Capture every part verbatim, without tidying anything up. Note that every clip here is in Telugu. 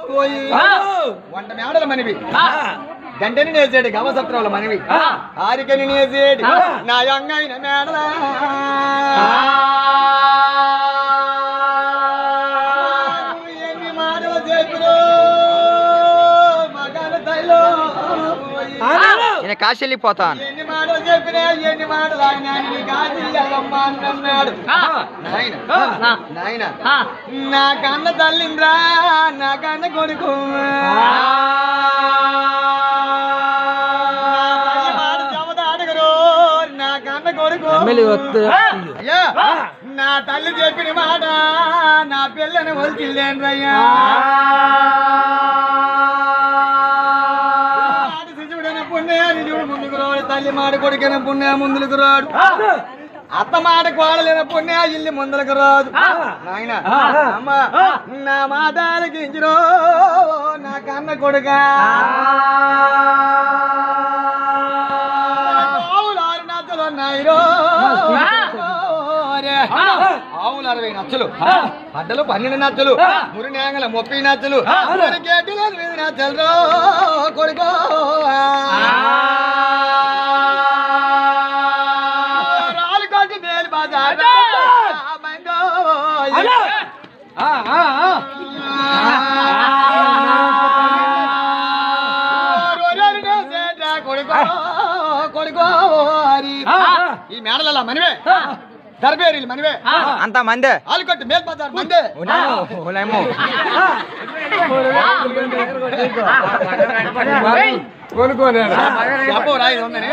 పోయి వంట మేడల మనవి గంటని నేసేడు గవసత్రాల మనవి ఆరికని నేసేడు నా యంగైన మేడల ఎన్ని మాటలు చెప్పిరో మగన తైలో నేను కాశీ వెళ్ళిపోతాను. ఎన్ని మాటలు చెప్పినా ఎన్ని మాటలు ఆయన కాశీ వెళ్ళమ్మా అన్నాడు. నాయన నాయన నా కన్న తల్లింద్రా నా కన్న కొడుకు నా కన్న కొడుకు అయ్యా నా తల్లి చెప్పిన మాట నా పిల్లని వదిలేంద్రయ్యా ముందుకు రాడు తల్లి మాట కొడుకైన పుణ్య ముందుకు రాడు అత్త మాట కోడలేన పుణ్య ఇల్లు ముందులకు రాదు. నాయన అమ్మా నా మాతాలకి ఇంచురో నా కన్న కొడుక ఆవులు ఆరు నచ్చలు ఉన్నాయిరో ఆవులు అరవై నచ్చలు అడ్డలు పన్నెండు నచ్చలు మురి నేంగల ముప్పై నచ్చలు గేటులు ఎనిమిది నచ్చలు కొడుకో రాలు కొట్టి మేలు బాజారు కొడుకో కొడుకో ఈ మేడల మనవే దర్బేరీలు మనవే అంత మందే ఆలుకొట్టు మేల్ బజార్ మందే చెప్పు రాయి ఉందని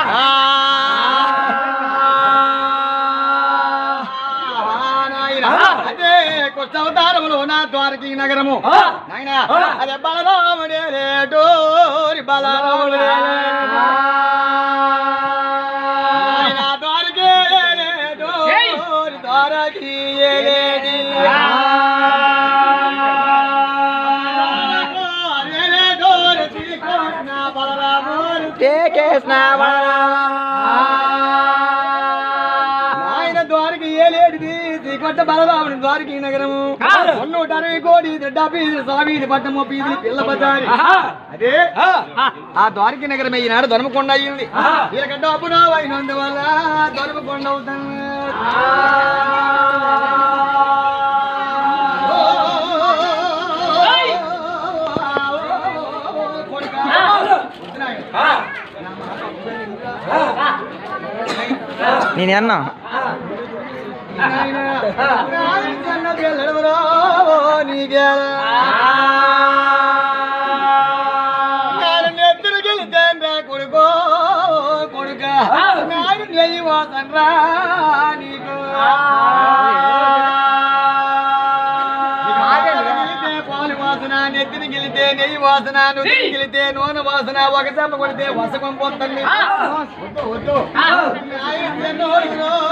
అదే కొత్తవతారములు నా ద్వారకి నగరము నాయన అదే బలరాముడే రేటోరి బలరాముడు ద్వారకి రేటోరి ద్వారకి ఆయన ద్వారకి ఏలేడిది శ్రీకొట్ట బలరాముడి ద్వారకి నగరము నూట అరవై కోటి డెబ్బై సావీది పట్టము పీది పిల్ల బజారి అదే ఆ ద్వారకి నగరం ఈనాడు దొరమకొండ అయ్యింది వీళ్ళకంటే అప్పు నా అయినందువల్ల దొరమకొండ అవుతాను. నేనన్నా నెత్తురు గెలితేంద్రా కొడుకో కొడుక నాడు నెయ్యి వాసనరా నీకు పాలు వాసన నెత్తిని గెలితే నెయ్యి వాసన నువ్వు గెలితే నూనె వాసన ఒక చెంప కొడితే వసకం పోతుంది వద్దు వద్దు